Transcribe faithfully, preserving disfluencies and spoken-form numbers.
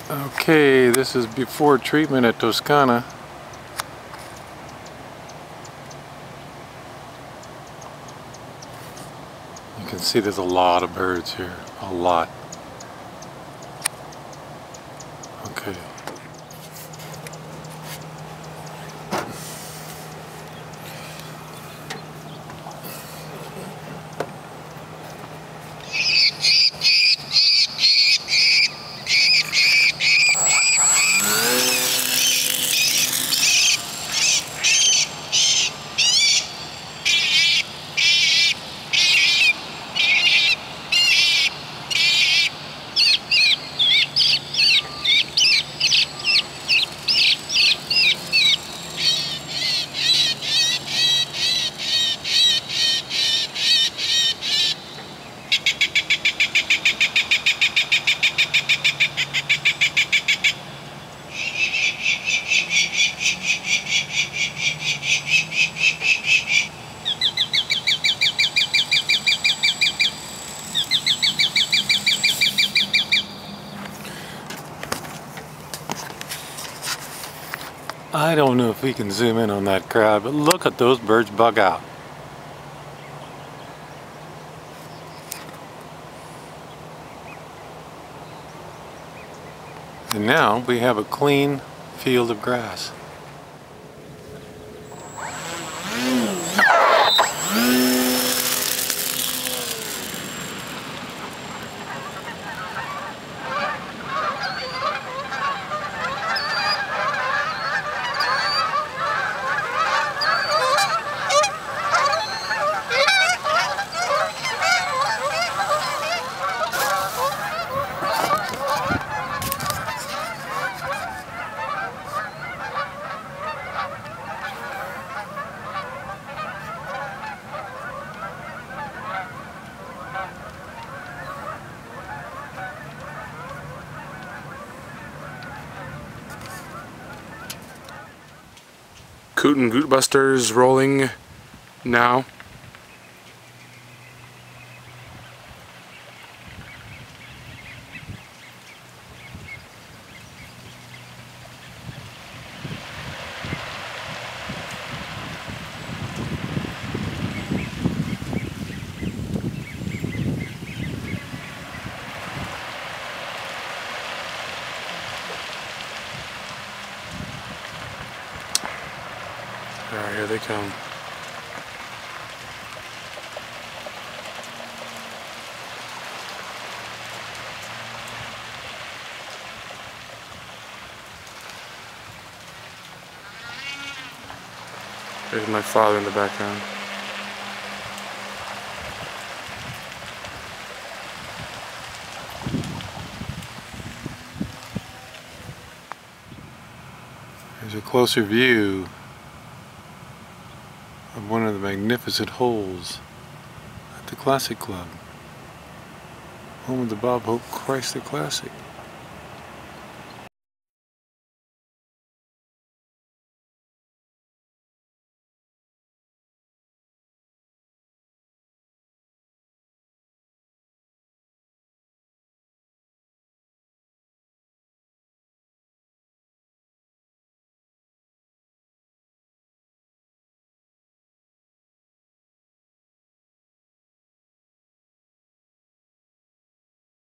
Okay, this is before treatment at Toscana. You can see there's a lot of birds here, a lot. Okay. I don't know if we can zoom in on that crowd, but look at those birds bug out. And now we have a clean field of grass. Coot and Goot Busters rolling now. Alright, here they come. There's my father in the background. There's a closer view of one of the magnificent holes at the Classic Club, home of the Bob Hope Chrysler Classic.